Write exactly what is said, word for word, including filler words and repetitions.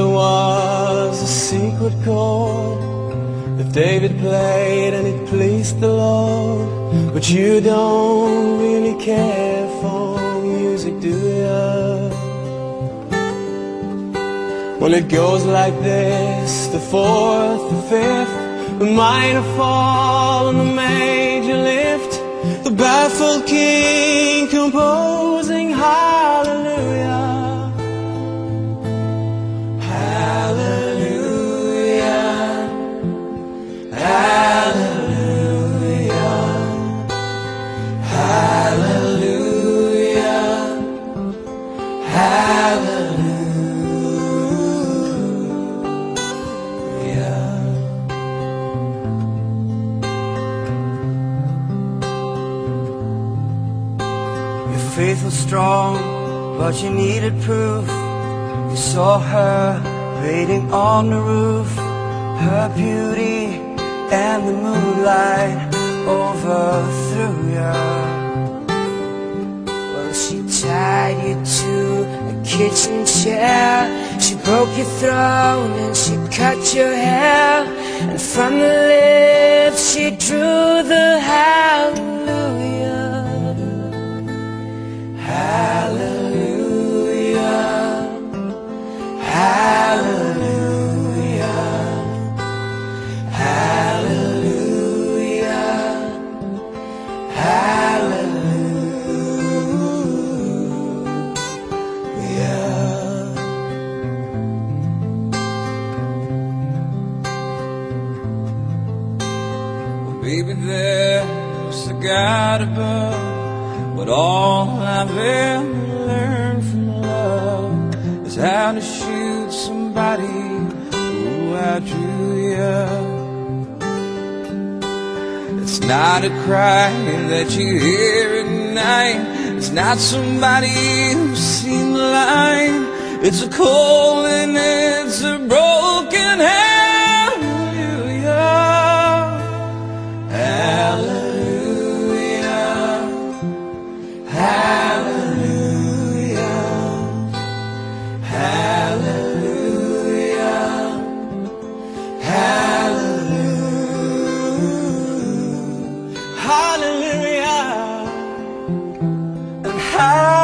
there was a secret chord that David played and it pleased the Lord. But you don't really care for music, do ya? Well, it goes like this: the fourth, the fifth, the minor fall and the major lift, the baffled king composing hallelujah. Faith was strong, but you needed proof. You saw her waiting on the roof, her beauty and the moonlight overthrew you. Well, she tied you to a kitchen chair, she broke your throne and she cut your hair, and from the lips she drew the hallelujah. Hallelujah, hallelujah, hallelujah, hallelujah. Well, baby, there's a God above, but all I've ever learned from love is how to shoot somebody who outdrew you. It's not a cry that you hear at night, it's not somebody who's seen the light, it's a call and it's a broken hallelujah. Hallelujah. Hallelujah, and hallelujah.